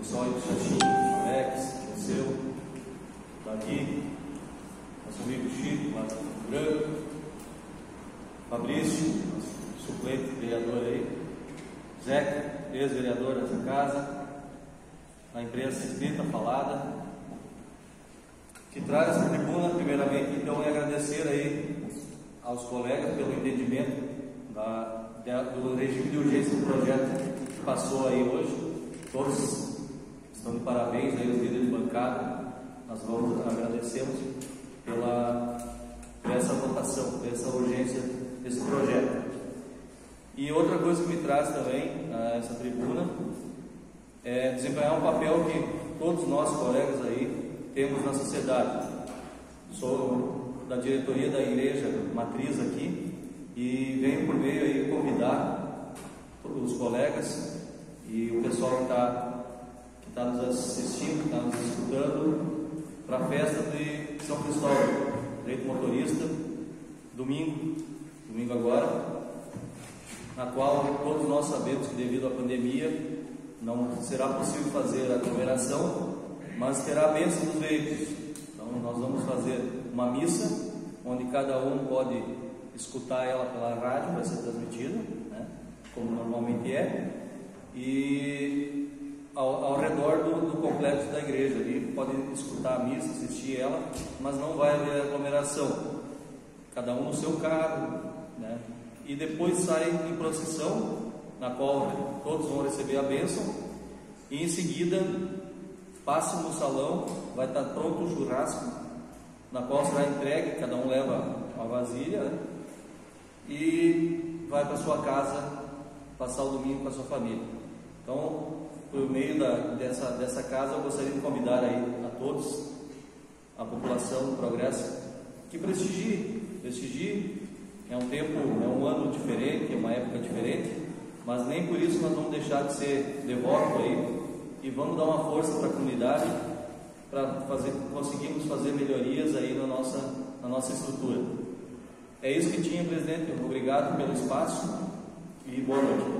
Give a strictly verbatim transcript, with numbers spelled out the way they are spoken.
pessoal aí do Xaxim, Alex, o seu, Davi, nosso amigo Chico, lá do Branco, Fabrício, nosso suplente vereador aí, Zeca, ex-vereador dessa casa, a imprensa escrita, falada, que traz essa tribuna, primeiramente, então, é agradecer aí aos colegas pelo entendimento da, da, do regime de urgência do projeto que passou aí hoje. Todos estão de parabéns aí, os líderes de bancada. Nós vamos agradecemos pela, por essa votação, por essa urgência desse projeto. E outra coisa que me traz também a essa tribuna é desempenhar um papel que todos nós, colegas aí, temos na sociedade. Sou da diretoria da igreja matriz aqui e venho por meio aí convidar os colegas e o pessoal que está que tá nos assistindo, que está nos escutando, para a festa de São Cristóvão, direito motorista, domingo, domingo agora, na qual todos nós sabemos que devido à pandemia não será possível fazer a aglomeração, mas terá a bênção dos veículos. Então nós vamos fazer uma missa, onde cada um pode escutar ela pela rádio, vai ser transmitida, né, como normalmente é, e ao, ao redor do, do complexo da igreja ali, pode escutar a missa, assistir ela, mas não vai haver aglomeração, cada um no seu carro, né, e depois sai em procissão, na qual todos vão receber a bênção, e em seguida passa no salão, vai estar pronto o churrasco, na qual será entregue, cada um leva uma vasilha, né, e vai para sua casa passar o domingo com a sua família. Então, por meio da, dessa, dessa casa, eu gostaria de convidar aí a todos, a população do Progresso, que prestigie, prestigie. É um tempo, é um ano diferente, é uma época diferente, mas nem por isso nós vamos deixar de ser devotos aí e vamos dar uma força para a comunidade, para fazer, conseguirmos fazer melhorias aí na nossa, na nossa estrutura. É isso que tinha, presidente. Obrigado pelo espaço e boa noite.